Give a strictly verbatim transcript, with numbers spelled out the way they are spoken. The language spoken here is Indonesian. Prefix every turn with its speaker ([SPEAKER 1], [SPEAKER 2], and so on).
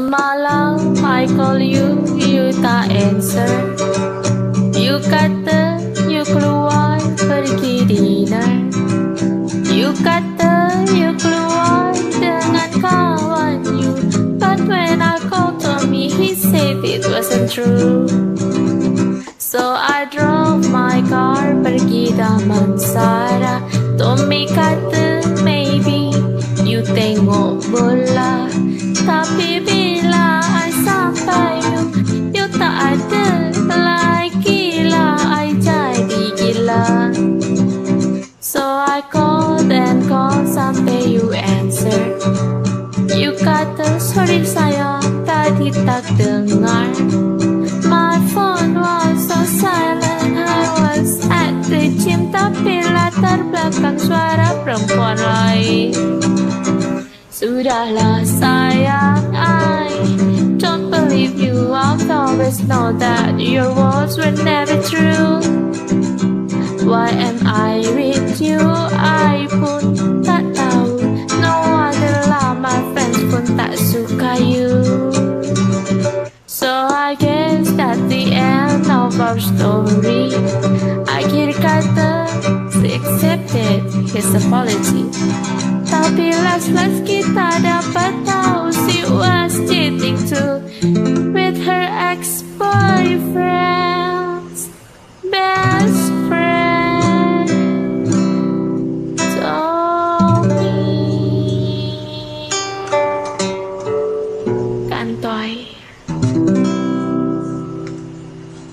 [SPEAKER 1] Semalam I call you, you tak answer. You kata you keluar pergi dinner. You kata you keluar dengan kawan you, but when I called Tommy, he said it wasn't true. So I drove my car pergi Damansara. Tommy kata maybe you tengok bola, tapi bila I sampai you, you tak ada lagi lah. I jadi gila. So I called and called sampai you answer. You kata sorry sayang, tadi tak dengar. My phone was so silent, I was at the gym, tapi latar belakang suara perempuan lain. Sudahlah sayang, I don't believe you. I've always known that your words were never true. Why am I with you? I pun tak tahu. No adalah my friends pun tak suka you. So I guess that's the end of our story. Akhir kata, she accepted his apology. Tapi last-last kita dapat